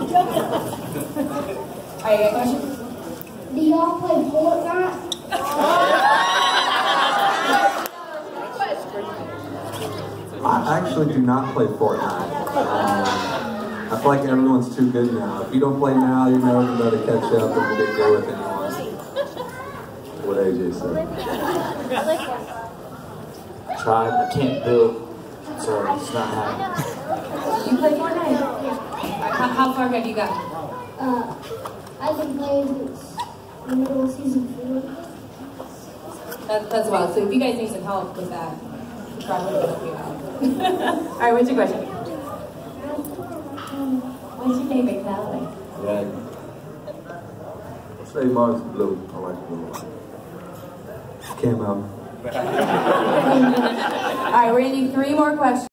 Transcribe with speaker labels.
Speaker 1: Alright, you got a question?
Speaker 2: Do y'all play Fortnite?
Speaker 3: I actually do not play Fortnite. I feel like everyone's too good now. If you don't play now, you're never going to be able to catch up and get good with anyone. What AJ said.
Speaker 4: Tried, I can't build, so it's not happening.
Speaker 1: You play Fortnite? How far have you got?
Speaker 2: I've been playing since the middle of season 4.
Speaker 1: That's wild. So if you guys need some help with that, probably help you out. Alright, what's your question? What's your favorite color?
Speaker 4: Red.
Speaker 3: Say mine's blue. I like blue. Camo.
Speaker 1: Alright, we're gonna do 3 more questions.